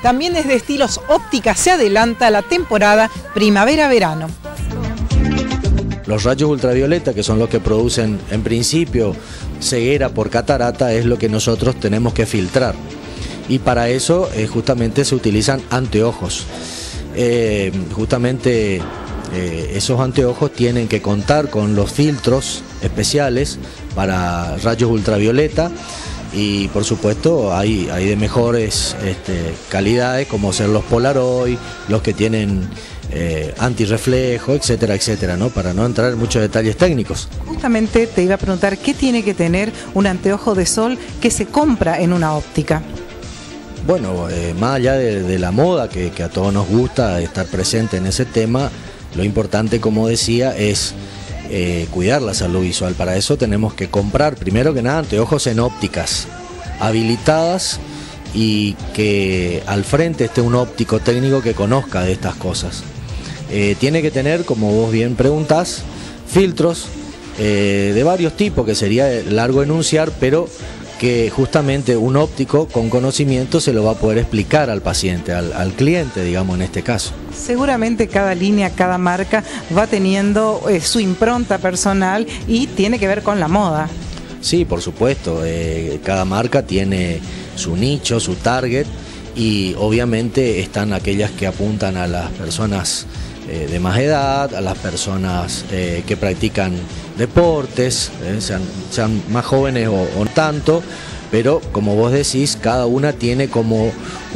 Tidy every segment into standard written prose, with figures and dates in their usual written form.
También desde Estilos Óptica se adelanta la temporada primavera-verano. Los rayos ultravioleta, que son los que producen en principio ceguera por catarata, es lo que nosotros tenemos que filtrar. Y para eso justamente se utilizan anteojos. Esos anteojos tienen que contar con los filtros especiales para rayos ultravioleta y por supuesto hay de mejores calidades, como ser los Polaroid, los que tienen antirreflejo, etcétera, etcétera, ¿no? Para no entrar en muchos detalles técnicos. Justamente te iba a preguntar, ¿qué tiene que tener un anteojo de sol que se compra en una óptica? Bueno, más allá de la moda, que a todos nos gusta estar presente en ese tema, lo importante, como decía, es cuidar la salud visual. Para eso tenemos que comprar, primero que nada, anteojos en ópticas habilitadas y que al frente esté un óptico técnico que conozca de estas cosas. Tiene que tener, como vos bien preguntás, filtros de varios tipos, que sería largo enunciar, pero que justamente un óptico con conocimiento se lo va a poder explicar al paciente, al cliente, digamos, en este caso. Seguramente cada línea, cada marca va teniendo su impronta personal y tiene que ver con la moda. Sí, por supuesto, cada marca tiene su nicho, su target, y obviamente están aquellas que apuntan a las personas de más edad, a las personas que practican deportes, sean más jóvenes o tanto, pero como vos decís, cada una tiene como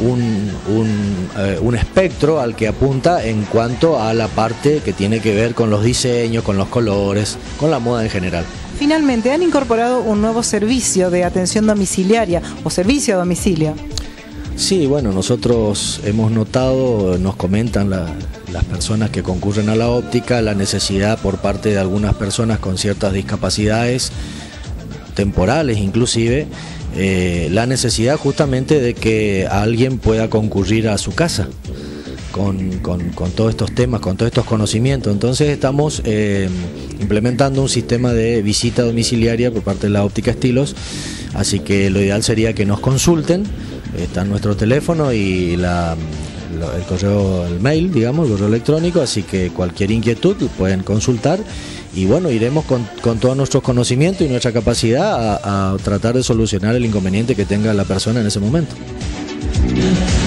un espectro al que apunta en cuanto a la parte que tiene que ver con los diseños, con los colores, con la moda en general. Finalmente, han incorporado un nuevo servicio de atención domiciliaria o servicio a domicilio. Sí, bueno, nosotros hemos notado, nos comentan las personas que concurren a la óptica, la necesidad por parte de algunas personas con ciertas discapacidades, temporales inclusive, la necesidad justamente de que alguien pueda concurrir a su casa con todos estos temas, con todos estos conocimientos. Entonces estamos implementando un sistema de visita domiciliaria por parte de la Óptica Estilos, así que lo ideal sería que nos consulten. Está en nuestro teléfono y el correo, el mail, digamos, el correo electrónico, así que cualquier inquietud pueden consultar y bueno, iremos con todos nuestros conocimientos y nuestra capacidad a tratar de solucionar el inconveniente que tenga la persona en ese momento.